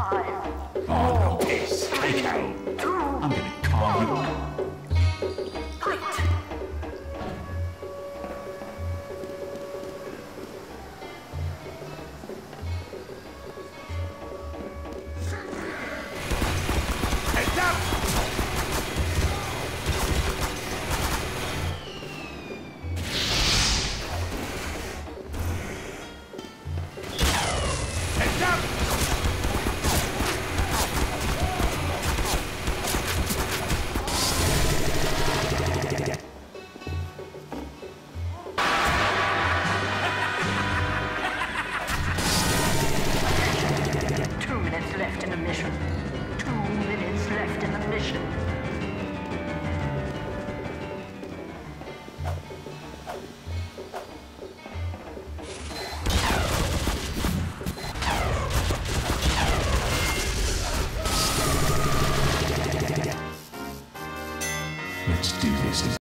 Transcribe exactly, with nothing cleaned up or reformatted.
Come on, piss. Take out. I'm gonna carve you up. Heads up! Heads up! Two minutes left in the mission. Two minutes left in the mission. Let's do this.